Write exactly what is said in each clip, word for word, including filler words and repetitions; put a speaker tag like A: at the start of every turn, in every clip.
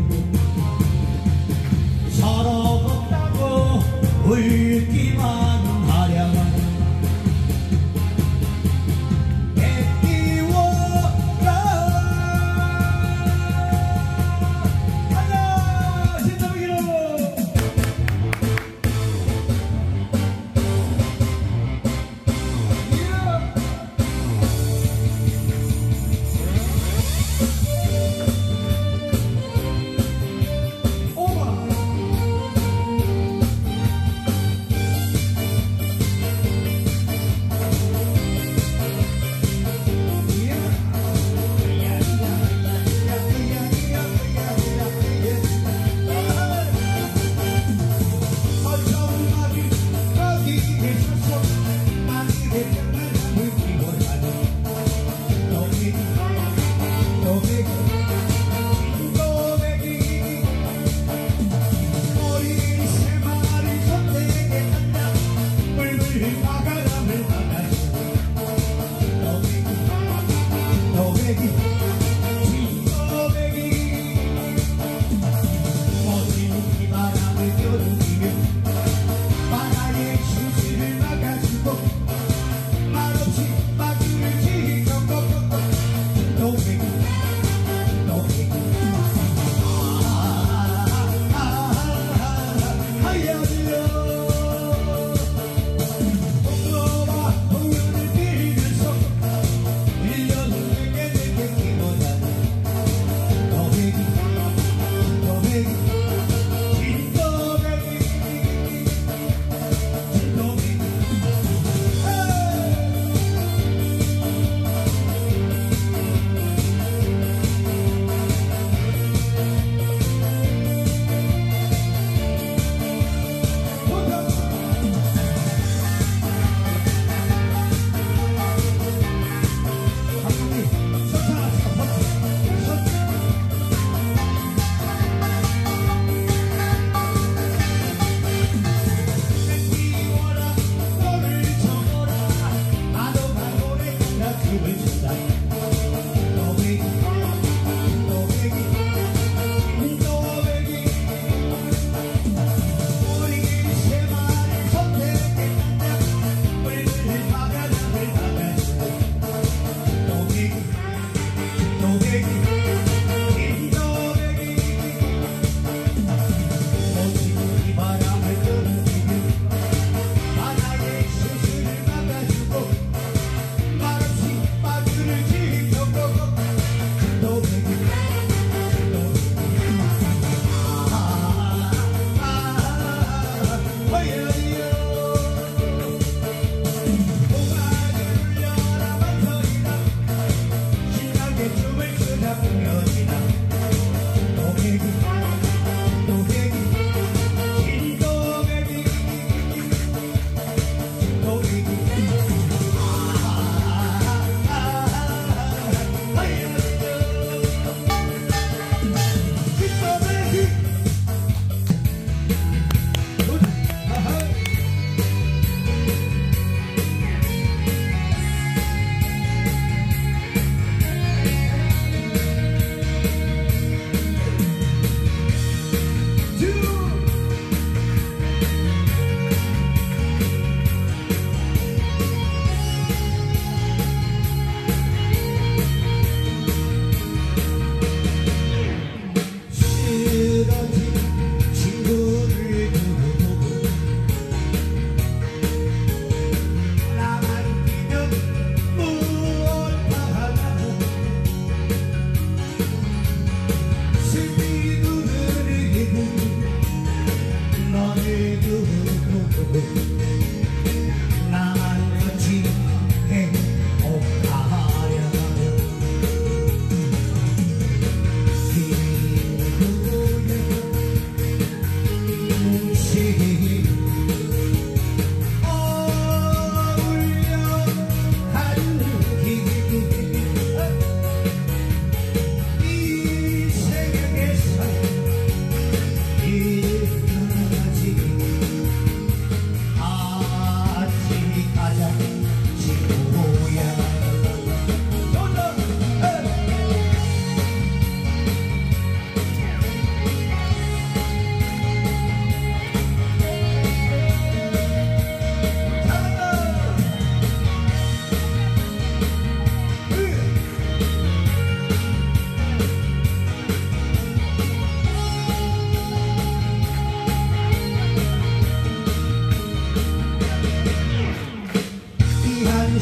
A: 서러웠다고 울기만 하랴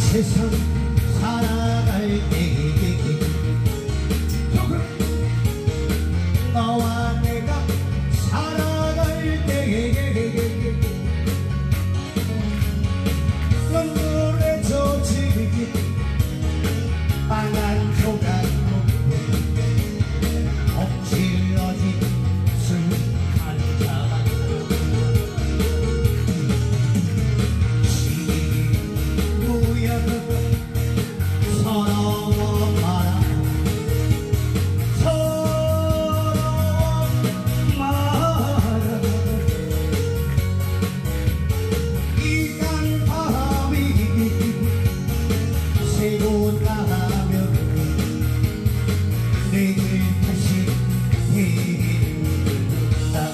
A: 세상 살아갈 때 너와 내가 살아갈 때 눈물에 젖은 빨간 조각으로 엎질러진 술 한잔 지구야 서러워 마라 서러워 마라 이간 밤이 새고 나면 내일 다시 해인다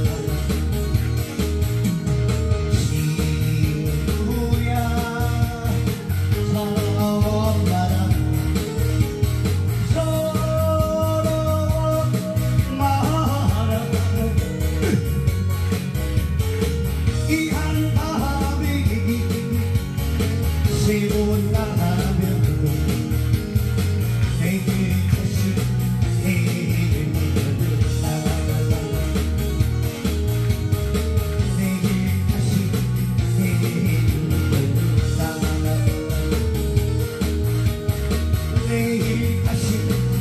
A: 지구야 서러워 마라 서러워 마라 이 한밤이 새고 나면 내일 다시 해인다 내일 다시 해인다 내일 다시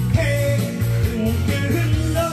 A: 해인다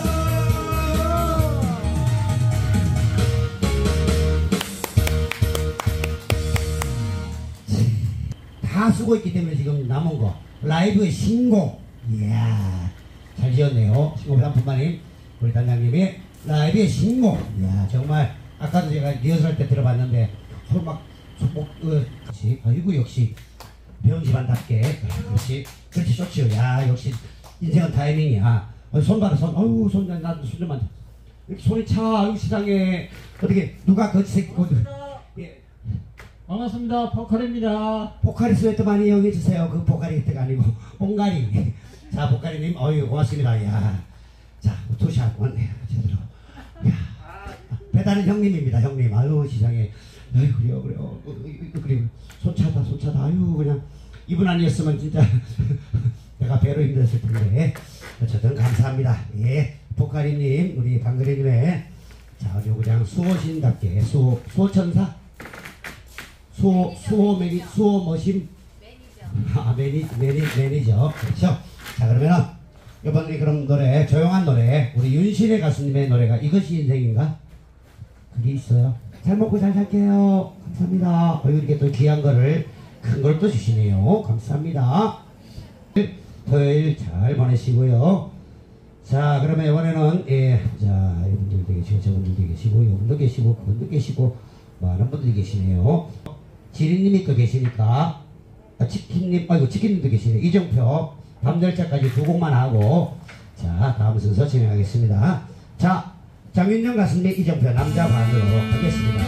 A: 다 쓰고있기 때문에 지금 남은 거 라이브의 신곡. 이야 잘 지었네요. 신곡 단품만인 우리 단장님이 라이브의 신곡. 이야 정말 아까도 제가 리허설 때 들어봤는데 서로 막 속복 그렇지. 아이고 역시 배운 집안답게 그렇지 그렇지 좋지요. 야 역시 인생은 타이밍이야. 어, 손 봐라 손. 어우 손 나도 손 좀 만져. 이렇게 손이 차. 아유 세상에 어떻게 누가 그 새끼 예.
B: 반갑습니다. 포카리입니다.
A: 포카리 스웨터 많이 이용해 주세요. 그 포카리 스웨터가 아니고 뽕가리. 자 포카리님 어유 고맙습니다. 야, 자 투샷 왔네 제대로. 야, 배달은 형님입니다. 형님. 아유 세상에. 아유 그래요 그래요. 그리고 손차다 손차다. 아유 그냥 이분 아니었으면 진짜 내가 배로 힘들었을 텐데. 어쨌든 감사합니다. 예, 포카리님 우리 방그레님의 자 그리고 그냥 수호신답게 수호 수호천사. 수호, 수호 매니, 수호 머신 매니저. 아, 매니, 매니, 매니저. 그렇죠. 자, 그러면은, 이번에 그럼 노래, 조용한 노래, 우리 윤신의 가수님의 노래가 이것이 인생인가? 그게 있어요. 잘 먹고 잘 살게요. 감사합니다. 어, 이렇게 또 귀한 거를, 큰 걸 또 주시네요. 감사합니다. 토요일 잘 보내시고요. 자, 그러면 이번에는, 예, 자, 이분들도 계시고, 저분들도 계시고, 이분도 계시고, 그분도 계시고, 많은 분들이 계시네요. 지리님이 또 계시니까 아, 치킨님, 아이고 치킨님도 계시네. 이정표 밤열차까지 두 곡만 하고 자 다음 순서 진행하겠습니다. 자 장윤정 가수님 이정표 남자 반으로 하겠습니다.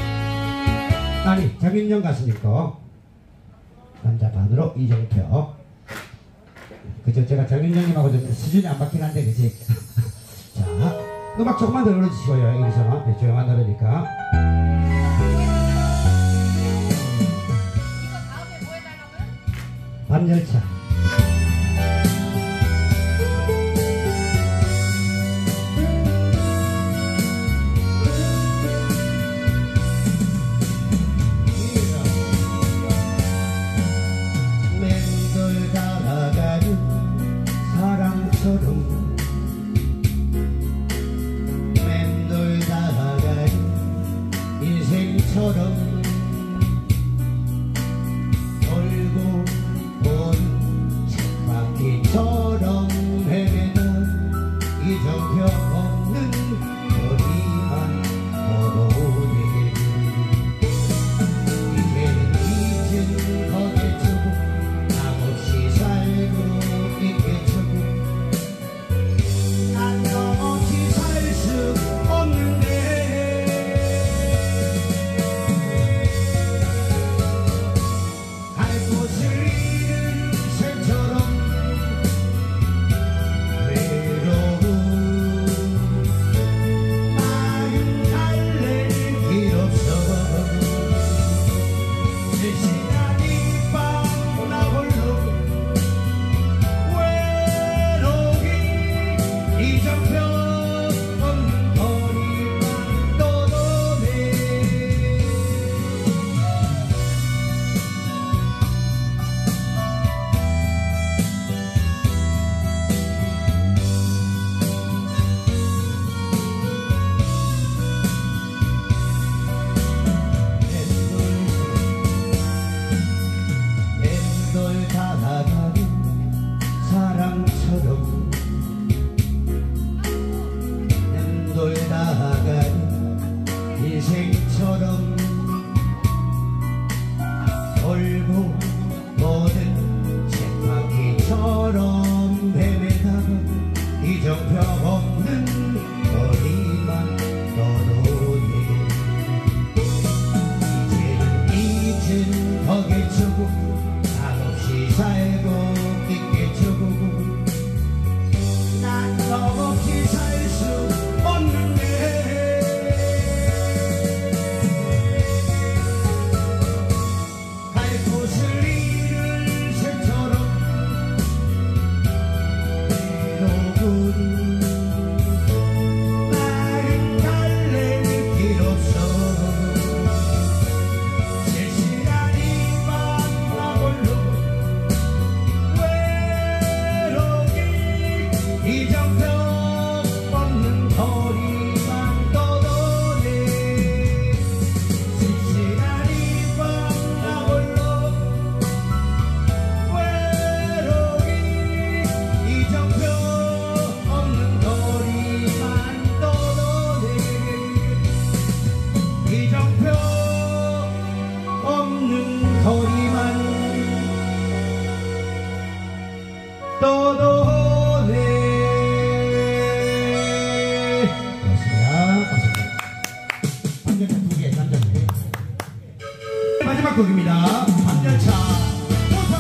A: 아니 장윤정 가수님 거 남자 반으로 이정표. 그죠 제가 장윤정님하고 좀 수준이 안 맞긴 한데 그치. 자 음악 조금만 더 눌러주시고요. 여기서 네, 조용한 노래니까. 밤열차. 맹돌 달아가는 사랑처럼 맹돌 달아가는 인생처럼 돌고 돈 흘러가는 인생처럼 돌고 모든 쳇바퀴처럼 헤매다가 이정표 없는 거리만 떠도네. 이제는 잊은 거겠죠. 한없이 살고 있겠죠. 난 너 없이 살 수 없는데 갈 곳을 잃은 새처럼 외로운 나를 달랠 길 없어. 쓸쓸한 이 맘 나 홀로 외로이 이정표 없는 거리만 떠도네. 쓸쓸한 이 맘 나 홀로 외로이 이정표 없는 거리만 떠도네. 이정표 없는 거리만 떠도네. 고맙습니다. 고맙습니다. 반절차 두 개, 남자 두 개. 마지막 곡입니다. 반절차. 우선.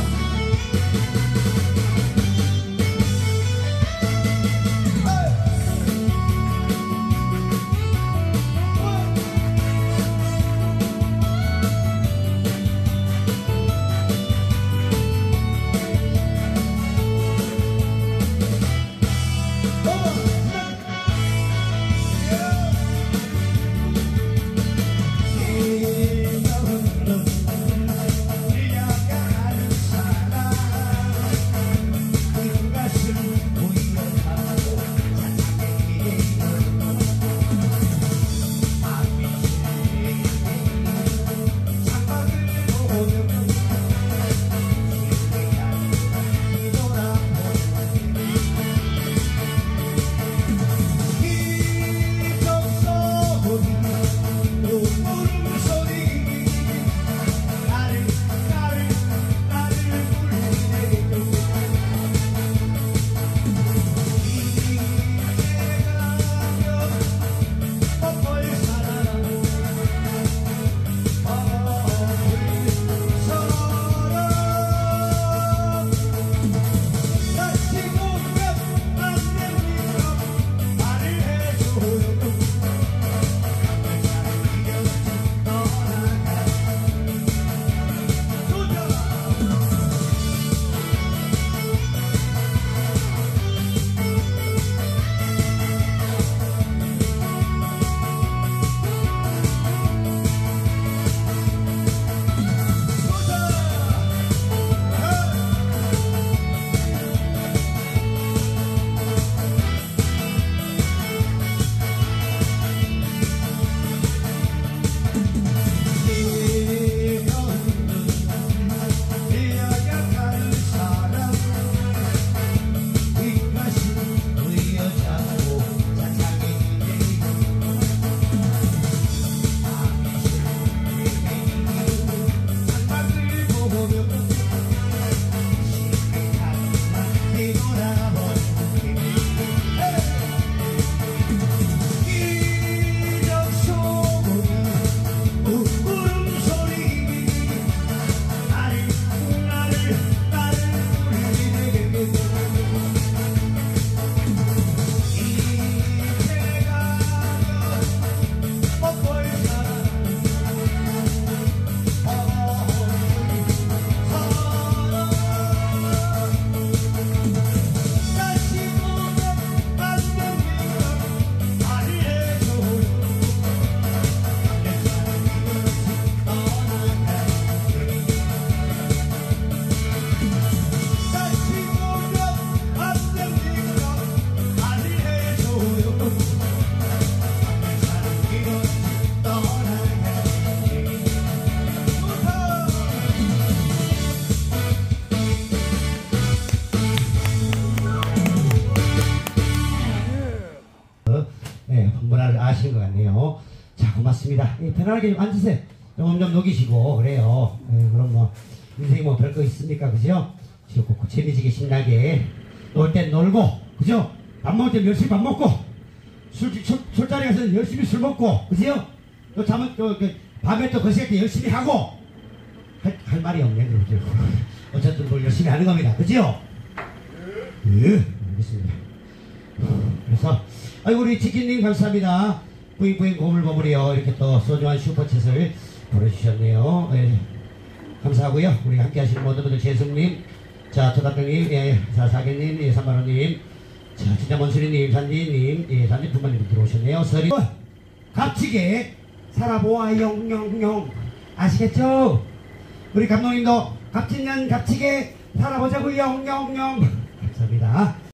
A: 예, 문화를 아시는 것 같네요. 자, 고맙습니다. 예, 편안하게 좀 앉으세요. 조금 좀 녹이시고, 그래요. 예, 그럼 뭐, 인생이 뭐 별거 있습니까? 그죠? 지금 재미지게 신나게 놀 땐 놀고, 그죠? 밥 먹을 땐 열심히 밥 먹고, 술, 술, 술자리 가서 열심히 술 먹고, 그죠? 또 잠은 또, 그, 밤에 또 거실 때 열심히 하고, 할, 할 말이 없네, 그죠? 어쨌든 뭘 열심히 하는 겁니다. 그죠? 예, 알겠습니다. 그래서, 아이고, 우리 치킨님 감사합니다. 뿌잉뿌잉 고물고물이요. 이렇게 또 소중한 슈퍼챗을 보내주셨네요. 예, 감사하고요. 우리 함께 하시는 모든 분들, 재승님, 자, 토닥병님, 예, 자, 사계님, 예, 삼만원님, 자, 진짜 먼소리님, 산지님, 예, 산지 부모님 들어오셨네요. 서리, 값지게 살아보아, 영영영. 아시겠죠? 우리 감독님도 값진 년 값지게 살아보자고, 영영영. 감사합니다.